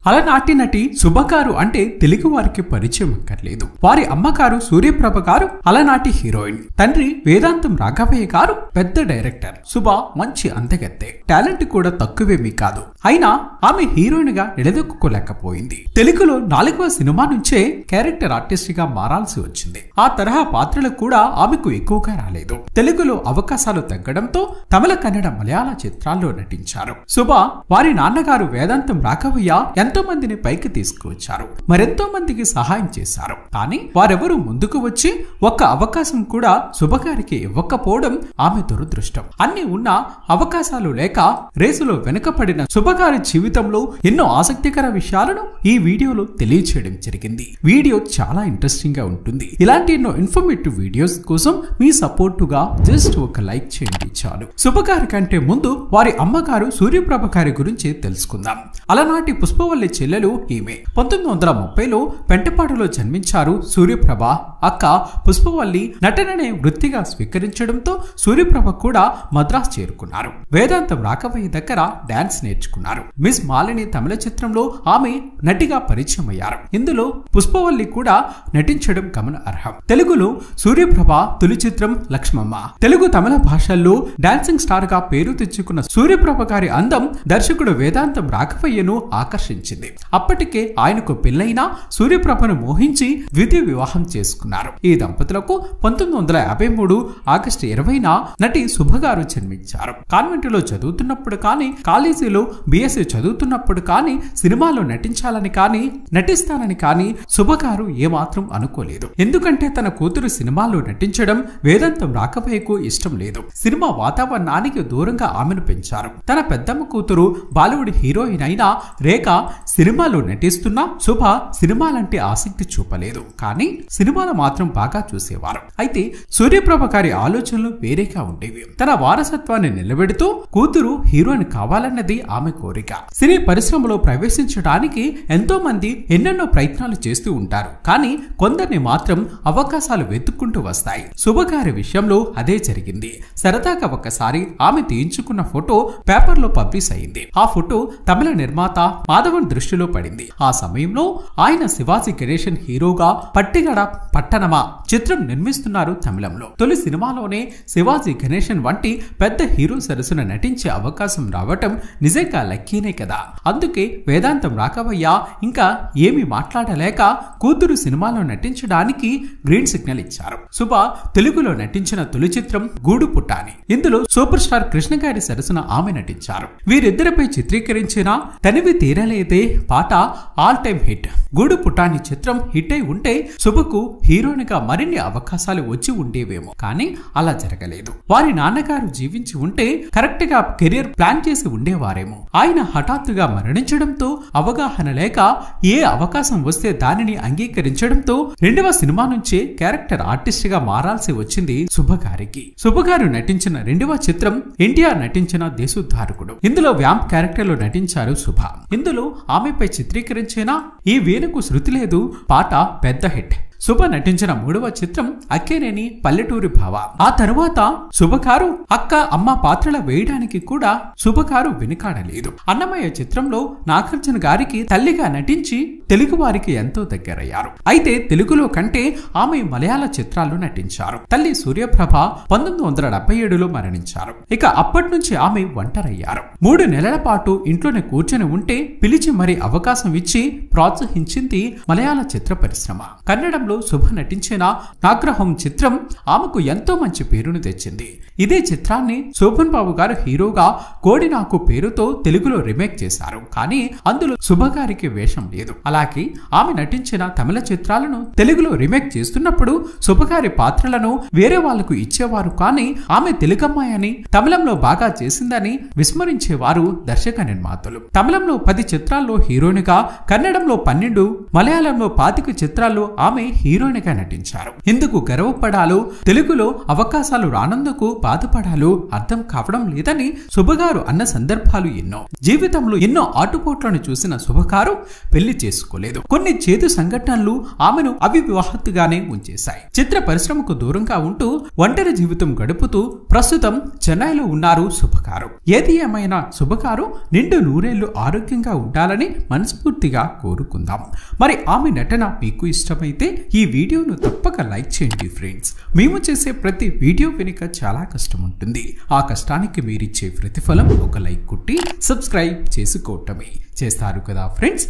అలనాటి నటి శుభగారు అంటే తెలుగు వారికి పరిచయం అక్కర్లేదు. వారి అమ్మగారు సూర్యప్రభ గారు అలనాటి హీరోయిన్. తండ్రి వేదాంతం రాఘవయ్య గారు పెద్ద డైరెక్టర్. శుభ మంచి అందగత్తె. టాలెంట్ కూడా తక్కువేమీ కాదు. అయినా ఆమె హీరోయిన్ గా నిలదొక్కుకోలేకపోయింది. తెలుగులో 4వ సినిమా నుంచే క్యారెక్టర్ ఆర్టిస్ట్ గా మారాల్సి వచ్చింది. ఆ తరహా పాత్రలు కూడా ఆమెకు ఎక్కువగా రాలేదు. తెలుగులో అవకాశాలు తగ్గడంతో తమిళ, కన్నడ, మలయాళ చిత్రాల్లో నటించారు. శుభ వారి నాన్నగారు వేదాంతం రాఘవయ్య ఎంతో మందిని పైకి తీసుకువచ్చారు. మరెంతో మందికి సహాయం చేశారు. కానీ వారెవరూ ముందుకు వచ్చి ఒక్క అవకాశం కూడా శుభగారికి ఇవ్వకపోవడం ఆమె దురదృష్టం. అన్ని ఉన్నా అవకాశాలు లేక రేసులో వెనుకపడిన శుభగారి జీవితంలో ఎన్నో ఆసక్తికర విషయాలను ఈ వీడియోలో తెలియచేయడం జరిగింది. వీడియో చాలా ఇంట్రెస్టింగ్ గా ఉంటుంది. ఇలాంటి ఎన్నో ఇన్ఫర్మేటివ్ వీడియోస్ కోసం మీ సపోర్టుగా జస్ట్ ఒక లైక్ చేయండి చాలు. శుభగారి కంటే ముందు వారి అమ్మగారు సూర్యప్రభ గారి గురించి తెలుసుకుందాం. అలనాటి పుష్పవల్లి చెల్లెలు ఈమె. 1930లో పెంటపాడులో జన్మించారు సూర్యప్రభ. అక్క పుష్పవల్లి నటననే వృత్తిగా స్వీకరించడంతో సూర్యప్రభ కూడా మద్రాస్ చేరుకున్నారు. వేదాంతం రాఘవయ్య దగ్గర డాన్స్ నేర్చుకున్నారు. మిస్ మాలిని తమిళ చిత్రంలో ఆమె నటిగా పరిచయం అయ్యారు. ఇందులో పుష్పవల్లి కూడా నటించడం గమనార్హం. తెలుగులో సూర్యప్రభ తొలి చిత్రం లక్ష్మమ్మ. తెలుగు, తమిళ భాషల్లో డాన్సింగ్ స్టార్ గా పేరు తెచ్చుకున్న సూర్యప్రభ గారి అందం దర్శకుడు వేదాంతం రాఘవయ్యను ఆకర్షించింది. అప్పటికే ఆయనకు పెళ్లైనా సూర్యప్రభను మోహించి ద్వితీయ వివాహం చేసుకున్నారు. ఈ దంపతులకు 1953 ఆగస్టు 20న నటి శుభగారు జన్మించారు. కాన్వెంటులో చదువుతున్నప్పుడు కానీ, కాలేజీలో బిఎస్సీ చదువుతున్నప్పుడు కానీ, సినిమాలో నటించాలని కానీ, నటిస్తానని కానీ శుభగారు ఏమాత్రం అనుకోలేదు. ఎందుకంటే తన కూతురు సినిమాలో నటించడం వేదాంతం రాఘవయ్యకు ఇష్టం లేదు. సినిమా వాతావరణానికి దూరంగా ఆమెను పెంచారు. తన పెద్దమ్మ కూతురు బాలీవుడ్ హీరోయిన్ అయిన రేఖ సినిమాలో నటిస్తున్నా శుభ సినిమాలంటే ఆసక్తి చూపలేదు. కానీ సినిమాలు మాత్రం బాగా చూసేవారు. అయితే సూర్యప్రభ గారి ఆలోచనలు వేరేగా ఉండేవి. తన వారసత్వాన్ని నిలబెడుతూ కూతురు హీరోయిన్ కావాలన్నది ఆమె కోరిక. సినీ పరిశ్రమలో ప్రవేశించడానికి ఎంతో మంది ఎన్నెన్నో ప్రయత్నాలు చేస్తూ ఉంటారు. కానీ కొందరిని మాత్రం అవకాశాలు వెతుక్కుంటూ వస్తాయి. శుభగారి విషయంలో అదే జరిగింది. సరదాగా ఒకసారి ఆమె తీయించుకున్న ఫోటో పేపర్లో పబ్లిష్ అయింది. ఆ ఫోటో తమిళ నిర్మాత మాధవన్ దృష్టిలో పడింది. ఆ సమయంలో ఆయన శివాజీ గణేశన్ హీరోగా పట్టిగడ పట్టణమా చిత్రం నిర్మిస్తున్నారు తమిళంలో. తొలి సినిమాలోనే శివాజీ గణేశన్ వంటి పెద్ద హీరో సరసన నటించే అవకాశం రావటం నిజంగా లక్కీనే కదా. అందుకే వేదాంతం రాఘవయ్య ఇంకా ఏమి మాట్లాడలేక కూతురు సినిమాలో నటించడానికి గ్రీన్ సిగ్నల్ ఇచ్చారు. శుభ తెలుగులో నటించిన తొలి చిత్రం గూడు పుట్టాని. ఇందులో సూపర్ స్టార్ కృష్ణ గారి సరసన ఆమె నటించారు. వీరిద్దరిపై చిత్రీకరించిన తనివి తీరలేదే పాట ఆల్ టైమ్ హిట్. గూడు పుట్టాని చిత్రం హిట్ అయి ఉంటే శుభకు హీరోయిన్ గా మరిన్ని అవకాశాలు వచ్చి ఉండేవేమో. కానీ అలా జరగలేదు. వారి నాన్నగారు జీవించి ఉంటే కరెక్ట్ గా కెరీర్ ప్లాన్ చేసి ఉండేవారేమో. ఆయన హఠాత్తుగా మరణించడంతో అవగాహన లేక ఏ అవకాశం వస్తే దానిని అంగీకరించడంతో 2వ సినిమా నుంచే క్యారెక్టర్ ఆర్టిస్ట్ గా మారాల్సి వచ్చింది శుభగారికి. శుభగారు నటించిన 2వ చిత్రం ఎన్టీఆర్ నటించిన దేశోద్ధారకుడు. ఇందులో వ్యాంప్ క్యారెక్టర్ లో నటించారు శుభ. ఇందులో ఆమెపై చిత్రీకరించిన ఈ వేణుకు శృతి లేదు పాట పెద్ద హిట్. శుభ నటించిన 3వ చిత్రం అక్కేనేని పల్లెటూరి భావ. ఆ తరువాత శుభగారు అక్క, అమ్మ పాత్రల వేయడానికి కూడా శుభగారు వెనుకాడలేదు. అన్నమయ్య చిత్రంలో నాగార్జున గారికి తల్లిగా నటించి తెలుగు వారికి ఎంతో దగ్గరయ్యారు. అయితే తెలుగులో కంటే ఆమె మలయాళ చిత్రాల్లో నటించారు. తల్లి సూర్యప్రభ 1977లో మరణించారు. ఇక అప్పటి నుంచి ఆమె ఒంటరయ్యారు. 3 నెలల పాటు ఇంట్లోనే కూర్చొని ఉంటే పిలిచి మరీ అవకాశం ఇచ్చి ప్రోత్సహించింది మలయాళ చిత్ర పరిశ్రమ. కన్నడంలో శుభ నటించిన నాగ్రహం చిత్రం ఆమెకు ఎంతో మంచి పేరును తెచ్చింది. ఇదే చిత్రాన్ని శోభన్ బాబు గారు హీరోగా కోడినాకు పేరుతో తెలుగులో రీమేక్ చేశారు. కానీ అందులో శుభగారికి వేషం లేదు. అలాగే ఆమె నటించిన తమిళ చిత్రాలను తెలుగులో రీమేక్ చేస్తున్నప్పుడు శుభగారి పాత్రలను వేరే వాళ్లకు ఇచ్చేవారు. కానీ ఆమె తెలుగమ్మాయి అని, తమిళంలో బాగా చేసిందని విస్మరించేవారు దర్శక నిర్మాతలు. తమిళంలో 10 చిత్రాల్లో హీరోయిన్ గా, కన్నడంలో 12, మలయాళంలో 25 చిత్రాల్లో ఆమె హీరోయిన్ గా నటించారు. ఎందుకు గర్వపడాలో, తెలుగులో అవకాశాలు రానందుకు బాధపడాలో అర్థం కావడం లేదని శుభగారు అన్న సందర్భాలు ఎన్నో. జీవితంలో ఎన్నో ఆటుపోట్లను చూసిన శుభగారు పెళ్లి చేసుకోలేదు. కొన్ని చేదు సంఘటనలు ఆమెను అవివాహితగానే ఉంచేశాయి. చిత్ర పరిశ్రమకు దూరంగా ఉంటూ ఒంటరి జీవితం గడుపుతూ ప్రస్తుతం చెన్నైలో ఉన్నారు శుభగారు. ఏది ఏమైనా శుభగారు నిండు నూరేళ్లు ఆరోగ్యంగా ఉండాలని మనస్ఫూర్తిగా కోరుకుందాం. మరి ఆమె నటన మీకు ఇష్టమైతే ఈ వీడియోను తప్పక లైక్ చేయండి ఫ్రెండ్స్. మేము చేసే ప్రతి వీడియో వెనుక చాలా కష్టం ఉంటుంది. ఆ కష్టానికి మీరిచ్చే ప్రతిఫలం ఒక లైక్ కొట్టి సబ్స్క్రైబ్ చేసుకోవటమే. చేస్తారు కదా ఫ్రెండ్స్.